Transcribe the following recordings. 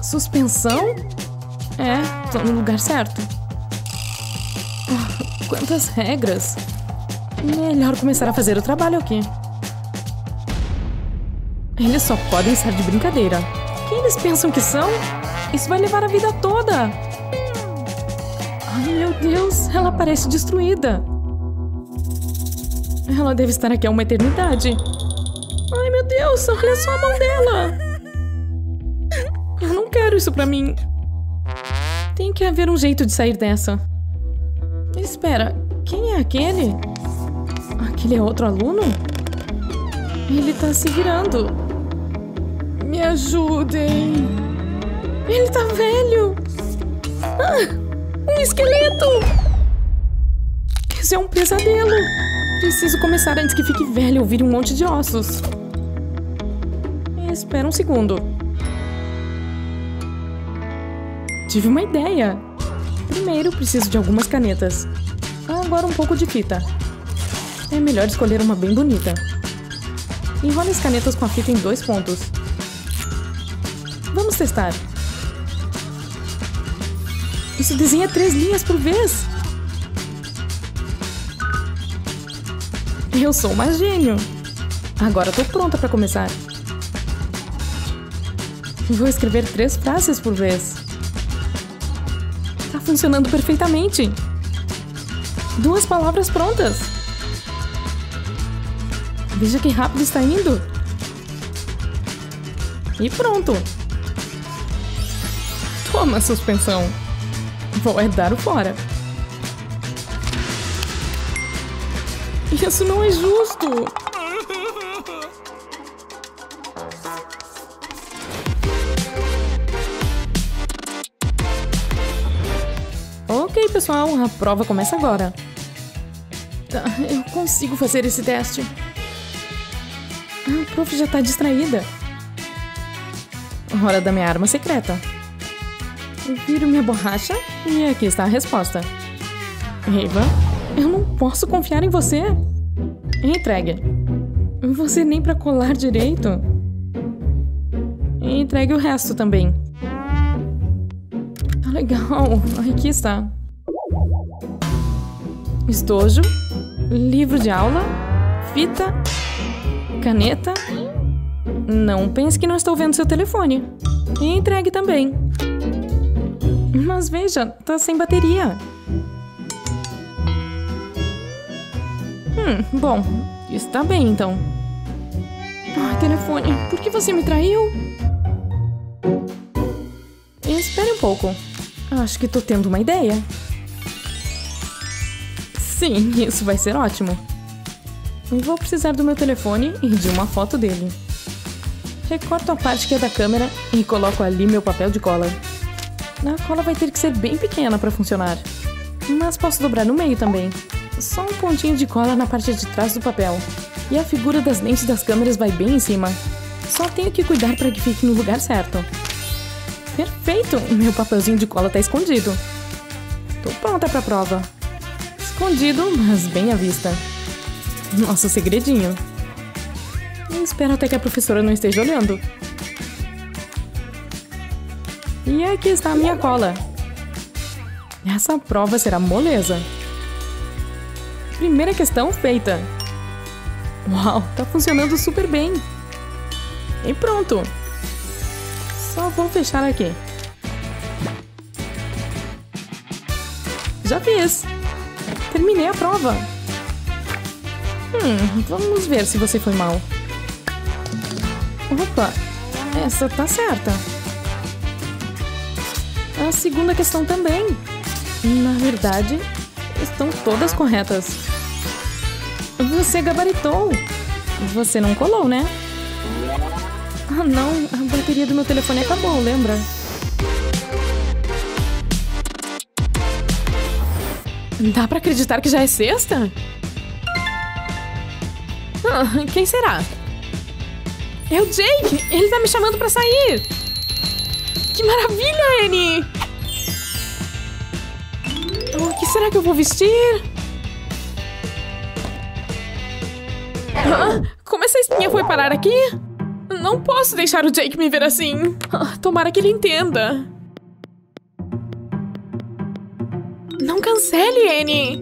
Suspensão? É, tô no lugar certo. Quantas regras. Melhor começar a fazer o trabalho aqui. Eles só podem estar de brincadeira. Quem eles pensam que são? Isso vai levar a vida toda. Ai, meu Deus, ela parece destruída. Ela deve estar aqui há uma eternidade. Ai, meu Deus, olha só a mão dela. Eu não quero isso pra mim. Tem que haver um jeito de sair dessa. Espera, quem é aquele? Aquele é outro aluno? Ele tá se virando. Me ajudem. Ele tá velho. Um esqueleto. Isso é um pesadelo. Preciso começar antes que fique velho e eu vire um monte de ossos. Espera um segundo. Tive uma ideia. Primeiro, preciso de algumas canetas. Agora um pouco de fita. É melhor escolher uma bem bonita. Enrole as canetas com a fita em 2 pontos. Vamos testar. Isso desenha 3 linhas por vez. Eu sou uma gênio. Agora tô pronta para começar. Vou escrever 3 frases por vez. Tá funcionando perfeitamente. 2 palavras prontas. Veja que rápido está indo. E pronto. Toma, suspensão. Vou dar o fora. Isso não é justo. Ok, pessoal, a prova começa agora. Tá, eu consigo fazer esse teste. A prof já tá distraída. Hora da minha arma secreta. Eu viro minha borracha e aqui está a resposta. Eva, eu não posso confiar em você. Entregue. Você nem pra colar direito. Entregue o resto também. Tá legal. Aqui está. Estojo, livro de aula, fita, caneta. Não pense que não estou vendo seu telefone. E entregue também. Mas veja, tá sem bateria. Bom, está bem então. Ai, telefone, por que você me traiu? Espere um pouco. Acho que tô tendo uma ideia. Sim, isso vai ser ótimo. Vou precisar do meu telefone e de uma foto dele. Recorto a parte que é da câmera e coloco ali meu papel de cola. A cola vai ter que ser bem pequena para funcionar. Mas posso dobrar no meio também. Só um pontinho de cola na parte de trás do papel. E a figura das lentes das câmeras vai bem em cima. Só tenho que cuidar para que fique no lugar certo. Perfeito! Meu papelzinho de cola tá escondido. Tô pronta pra prova. Escondido, mas bem à vista. Nosso segredinho. Eu espero até que a professora não esteja olhando. E aqui está a minha cola. Essa prova será moleza. Primeira questão feita. Uau, tá funcionando super bem. E pronto. Só vou fechar aqui. Já fiz. Terminei a prova. Vamos ver se você foi mal. Opa, essa tá certa. A segunda questão também. Na verdade, estão todas corretas. Você gabaritou. Você não colou, né? Ah, não. A bateria do meu telefone acabou, lembra? Dá pra acreditar que já é sexta? Quem será? É o Jake! Ele tá me chamando pra sair! Que maravilha, Annie! O que será que eu vou vestir? Como essa espinha foi parar aqui? Não posso deixar o Jake me ver assim. Tomara que ele entenda. Não cancele, Annie.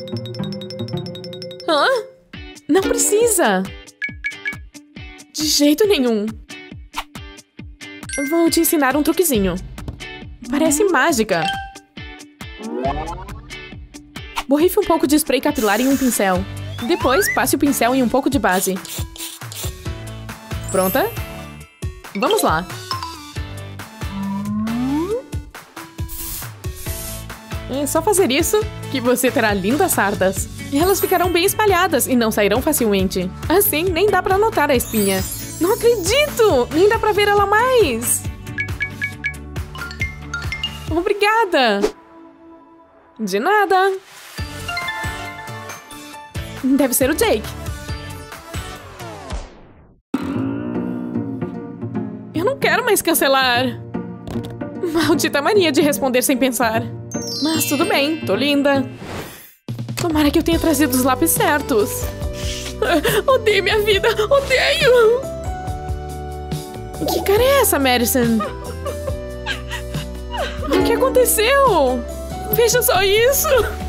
Hã? Não precisa. De jeito nenhum. Vou te ensinar um truquezinho. Parece mágica. Borrife um pouco de spray capilar em um pincel. Depois, passe o pincel em um pouco de base. Pronta? Vamos lá. É só fazer isso que você terá lindas sardas. E elas ficarão bem espalhadas e não sairão facilmente. Assim, nem dá pra notar a espinha. Não acredito! Nem dá pra ver ela mais! Obrigada! De nada! Deve ser o Jake. Eu não quero mais cancelar. Maldita mania de responder sem pensar. Mas tudo bem, tô linda. Tomara que eu tenha trazido os lápis certos. Odeio minha vida, odeio! Que cara é essa, Madison? O que aconteceu? Veja só isso!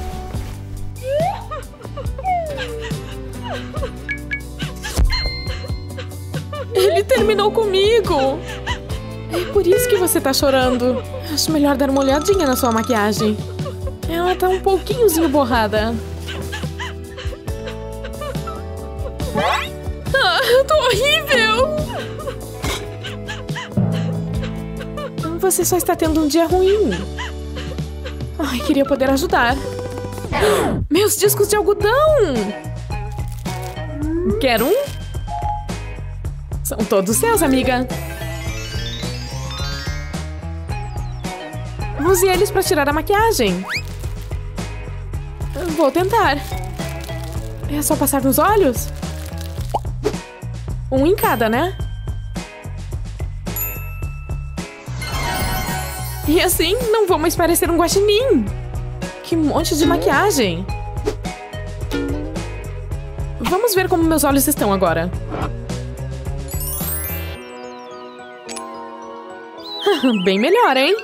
Ele terminou comigo! É por isso que você tá chorando. Acho melhor dar uma olhadinha na sua maquiagem. Ela tá um pouquinhozinho borrada. Eu tô horrível! Você só está tendo um dia ruim. Ai, queria poder ajudar. Meus discos de algodão! Quer um? São todos seus, amiga. Use eles para tirar a maquiagem. Vou tentar. É só passar nos olhos? Um em cada, né? E assim, não vou mais parecer um guaxinim. Que monte de maquiagem. Vamos ver como meus olhos estão agora. Bem melhor, hein?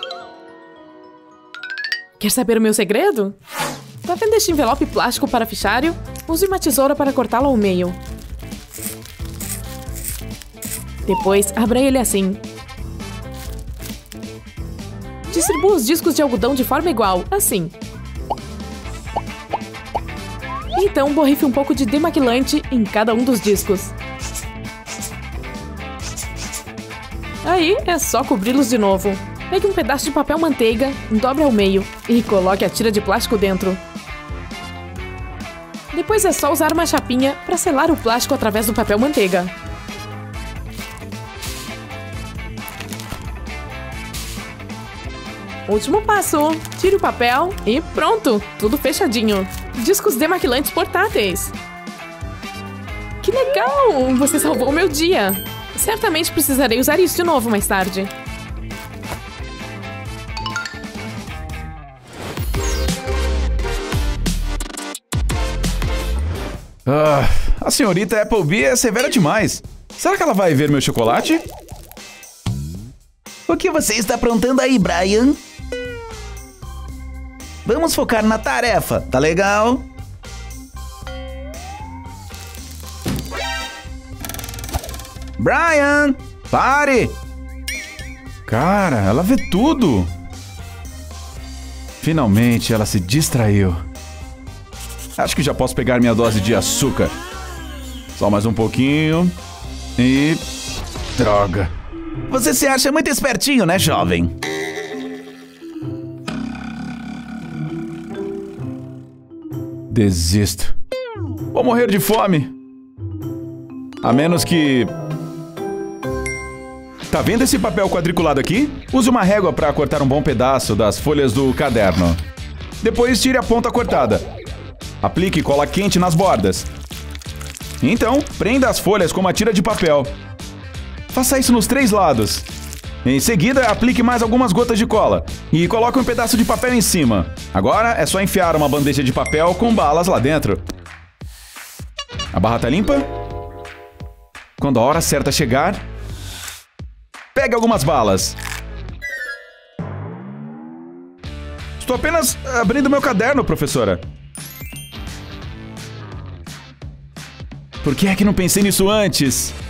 Quer saber o meu segredo? Tá vendo este envelope plástico para fichário? Use uma tesoura para cortá-lo ao meio. Depois, abra ele assim. Distribua os discos de algodão de forma igual, assim. Então, borrife um pouco de demaquilante em cada um dos discos. Aí, é só cobri-los de novo. Pegue um pedaço de papel manteiga, dobre ao meio e coloque a tira de plástico dentro. Depois é só usar uma chapinha para selar o plástico através do papel manteiga. Último passo. Tire o papel e pronto, tudo fechadinho. Discos demaquilantes portáteis. Que legal! Você salvou o meu dia. Certamente precisarei usar isso de novo mais tarde. A senhorita Applebee é severa demais. Será que ela vai ver meu chocolate? O que você está aprontando aí, Brian? Vamos focar na tarefa, tá legal? Brian, pare! Cara, ela vê tudo. Finalmente ela se distraiu. Acho que já posso pegar minha dose de açúcar. Só mais um pouquinho. E... droga. Você se acha muito espertinho, né, jovem? Desisto. Vou morrer de fome. A menos que... Tá vendo esse papel quadriculado aqui? Use uma régua para cortar um bom pedaço das folhas do caderno. Depois tire a ponta cortada. Aplique cola quente nas bordas. Então, prenda as folhas com uma tira de papel. Faça isso nos 3 lados. Em seguida, aplique mais algumas gotas de cola e coloque um pedaço de papel em cima. Agora é só enfiar uma bandeja de papel com balas lá dentro. A barra tá limpa? Quando a hora certa chegar, Pegue algumas balas. Estou apenas abrindo meu caderno, professora. Por que é que não pensei nisso antes?